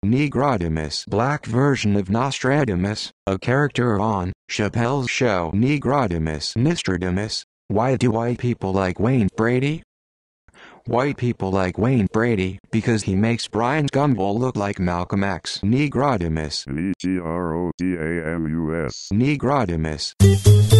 Negrodamus, black version of Nostradamus, a character on Chappelle's show Nostradamus. Why do white people like Wayne Brady? White people like Wayne Brady because he makes Brian Gumbel look like Malcolm X. Negrodamus. Negrodamus. Negrodamus.